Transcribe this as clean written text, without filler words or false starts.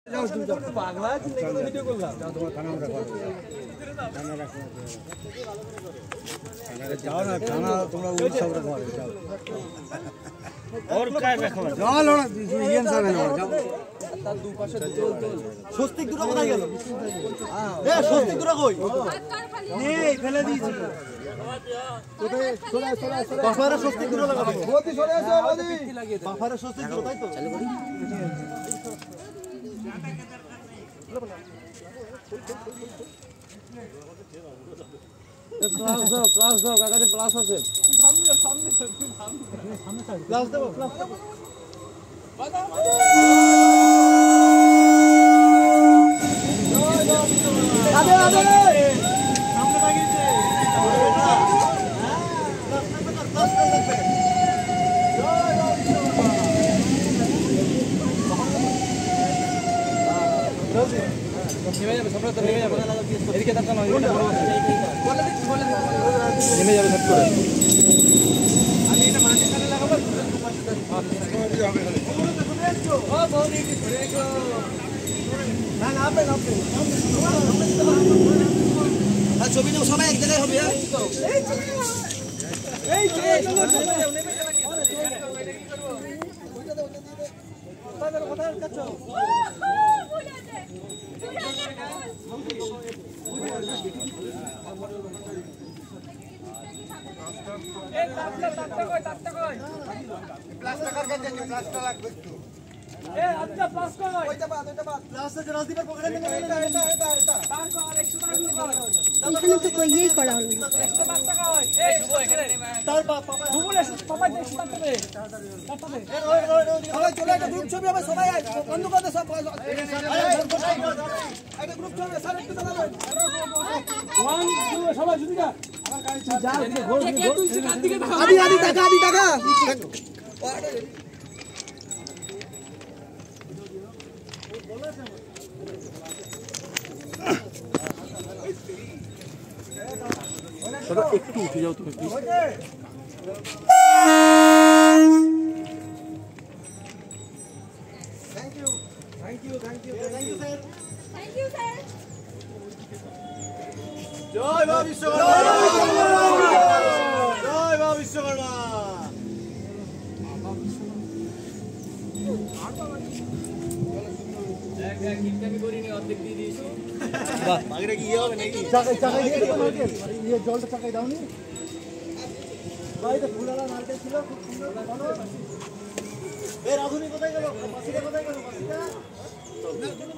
পাগলা ভিডিও করলাম তোমার থানা जाओ ना खाना तुमरा वो सब रखवा जाओ और काय रखवा जाओ लोना इयन सब है जाओ তার দুই পাশে স্বস্তিক দুটো কোথায় গেল এ স্বস্তিক দুটো কই নেই ফেলে দিয়েছি কোথায় সরে বাফারে স্বস্তিক দুটো লাগাবো বদি সরে আসো বদি বাফারে স্বস্তিক দুটো তাই তো চলে বলি क्लास दो काका जी क्लास আছে सामने क्लास দেব क्लास আবে সামনে লাগিয়েছে ক্লাস লাগবে নেমে যাবে সবটা তো নেমে যাবে এদিকে তাকানো নেমে যাবে সব করে আমি এটা মাঝে কানে লাগাবো ও বৌদি কি করে গো না না আপনি আর ছবি তো সবাই এক জায়গায় হবে এই নেমে যাবে কথা কাছো ए तात्ता कोई प्लास्टर कर के प्लास्टर লাগবে একটু ए আচ্ছা প্লাস্টার ওইটা বাদ প্লাস্টার যে রাজদীপ পকড়ে নিয়ে এটা তার কো আর 100 টাকা দিও এখানে তো কই এই করা হলো 100 টাকা হয় এই এখানে তার পাপা বুবুলে পাপা 100 টাকা দে সবাই চলে একটা গ্রুপ ছবি হবে সবাই বন্ধ করে দে সব একটা গ্রুপ ছবি স্যার একটু দাঁড়াবেন 1 2 সবাই জুদিকা আমার গাড়ি যা কে তুলছি কার দিকে আদি টাকা দাদা একটু উঠে যাও তুমি প্লিজ থ্যাংক ইউ স্যার জয় বাবা বিশ্বকর্মা কিপটামি করিনি অর্ধেক দিয়ে দিয়েছি বাহ আগেটা কি হবে নাকি চাকাই দিয়ে দাও আমাকে এই জলটা চাকাই দাওনি ভাই তো ফুলালা নারকেল ছিল খুব সুন্দর বানাও এই রাধুনি কোথায় গেল পাশিটা কোথায় গেল পাশিটা